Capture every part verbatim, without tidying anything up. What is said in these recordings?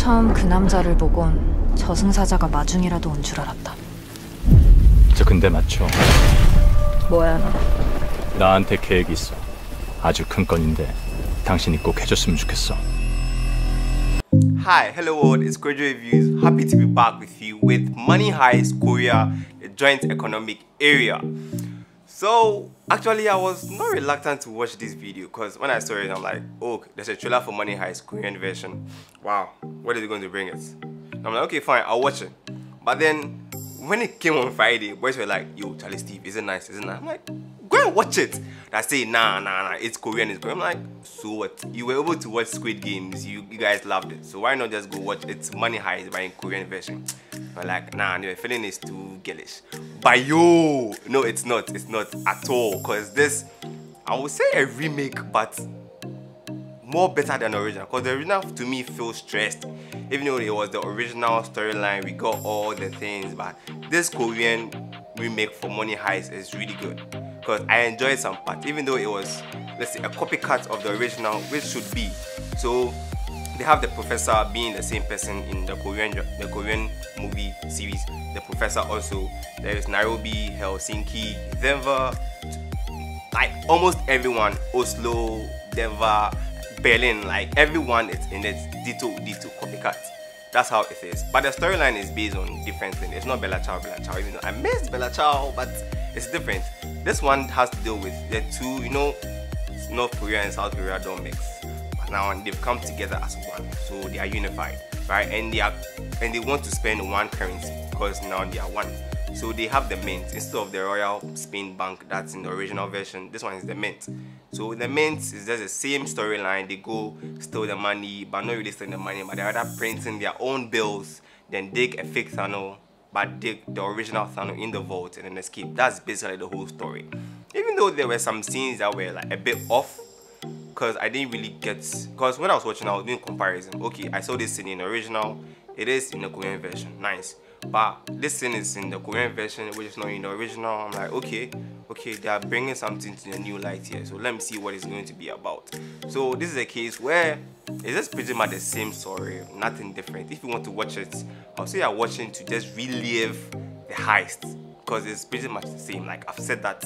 처음 그 남자를 보곤 저승사자가 마중이라도 온 줄 알았다. 저 근데 맞죠? 뭐야 너? 나한테 계획이 있어. 아주 큰 건인데 당신이 꼭 해줬으면 좋겠어. Hi, hello world, it's Kojo Reviews. Happy to be back with you with Money Heist Korea, the joint economic area. So, actually I was not reluctant to watch this video because when I saw it, I'm like, oh, there's a trailer for Money Heist Korean version. Wow, what is it going to bring us? I'm like, okay, fine, I'll watch it. But then, when it came on Friday, boys were like, yo, Charlie Steve, is it nice, is it nice? I'm like, go and watch it. I say, nah, nah, nah, it's Korean, it's Korean. I'm like, so what? You were able to watch Squid Games, you, you guys loved it. So why not just go watch It's Money Heist by in Korean version? I'm like, nah, the feeling is too girlish. But yo, no, it's not, it's not at all. Because this, I would say a remake, but more better than the original. Because the original to me feels stressed. Even though it was the original storyline, we got all the things. But this Korean remake for Money Heist is really good. Because I enjoyed some parts, even though it was, let's say, a copycat of the original, which should be. So they have the professor being the same person in the Korean the Korean movie series. The professor also, there is Nairobi, Helsinki, Denver, like almost everyone, Oslo, Denver, Berlin, like everyone is in it, ditto, ditto, copycat. That's how it is. But the storyline is based on different things. It's not Bella Ciao, Bella Ciao, even though I missed Bella Ciao, but it's different. This one has to deal with the two, you know, North Korea and South Korea don't mix. But now they've come together as one, so they are unified, right? And they are, and they want to spend one currency because now they are one. So they have the mint instead of the Royal Spain Bank that's in the original version. This one is the mint. So the mint is just the same storyline. They go steal the money, but not really stealing the money, but they're rather printing their own bills, then dig a fake tunnel, but dig the original tunnel in the vault and then escape. That's basically the whole story. Even though there were some scenes that were like a bit off, because I didn't really get, because when I was watching I was doing comparison. Okay, I saw this scene in the original, it is in the Korean version, nice. But this scene is in the Korean version, which is not in the original. I'm like, okay, okay, they are bringing something to the new light here. So let me see what it's going to be about. So this is a case where it's just pretty much the same story, nothing different. If you want to watch it, I'll say you're watching to just relive the heist, because it's pretty much the same. Like I've said that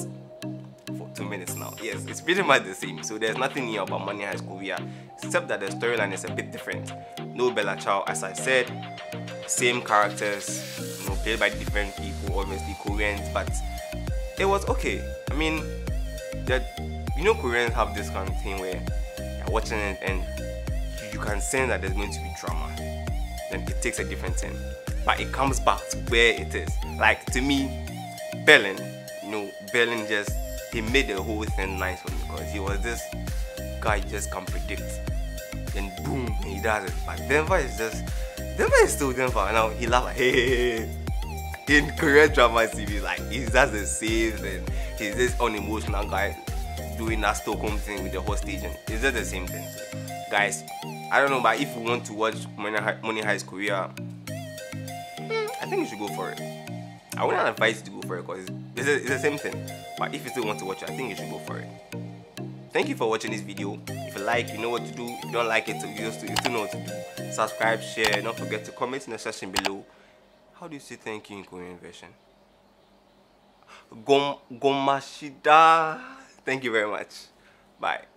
for two minutes now. Yes, it's pretty much the same. So there's nothing new about Money Heist Korea, except that the storyline is a bit different. No Bella Ciao, as I said. Same characters, you know, played by different people, obviously Koreans, but it was okay. I mean, that, you know, Koreans have this kind of thing where you're watching it and you can sense that there's going to be drama. Then it takes a different turn, but it comes back to where it is. Like to me, Berlin, you know, Berlin just, he made the whole thing nice for me because he was this guy you just can't predict. Then boom, he does it. But Denver is just, Denver is still Denver. Now he laughs like, hey, hey, hey. In Korean drama series, like he's just the same thing. He's this unemotional guy doing that Stockholm thing with the hostage, and it's just the same thing. So, guys, I don't know, but if you want to watch Money, Money Heist Korea, I think you should go for it. I wouldn't advise you to go for it because it's, it's the same thing. But if you still want to watch it, I think you should go for it. Thank you for watching this video. If you like, you know what to do. If you don't like it, you still, you still know what to do. Subscribe, share, don't forget to comment in the section below. How do you say thank you in Korean version? Gom Gomashida. Thank you very much. Bye.